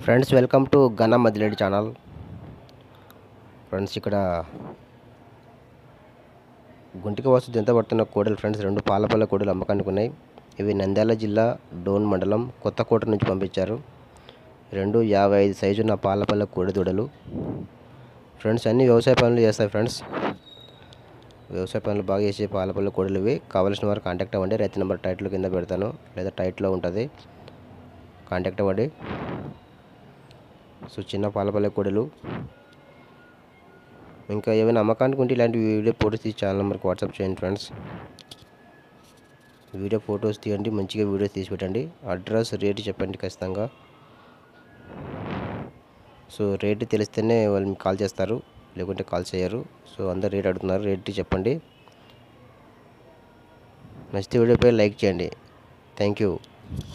Friends welcome to ఘన మదిలేడి channel. Friends ఇక్కడ గుంటికి వస్తు ఎంత పడుతున్న కోడలు ఫ్రెండ్స్, 2 పాలపల్ల కోడలు అమ్మకానికి ఉన్నాయి. ఇవి నంద్యాల జిల్లా డోన్ మండలం కొత్తకోట నుంచి పంపించారు. 2.55 సైజున్న పాలపల్ల కోడిదూడలు ఫ్రెండ్స్. అన్ని వ్యవసాయ పనులు చేస్తాయి ఫ్రెండ్స్. వ్యవసాయ పనులు బాగా చేసే పాలపల్ల కోడలు ఇవి. కావాల్సిన వారు కాంటాక్ట్ అవ్వండి. రైతు నెంబర్ టైటిల్ కింద పెడతాను, లేదా టైటిల్లో ఉంటుంది, కాంటాక్ట్ అవ్వండి. సో చిన్న పాలపల్లె కోడలు ఇంకా ఏమైనా అమ్మకానికి ఉంటే ఇలాంటి వీడియో ఫోటోస్ తీసి ఛానల్ నెంబర్కి వాట్సాప్ చేయండి ఫ్రెండ్స్. వీడియో ఫొటోస్ తీయండి, మంచిగా వీడియోస్ తీసి పెట్టండి. అడ్రస్ రేటు చెప్పండి ఖచ్చితంగా. సో రేటు తెలిస్తేనే వాళ్ళు మీకు కాల్ చేస్తారు, లేకుంటే కాల్ చేయరు. సో అందరు రేట్ అడుగుతున్నారు, రేటు చెప్పండి. నచ్చితే వీడియోపై లైక్ చేయండి. Thank you.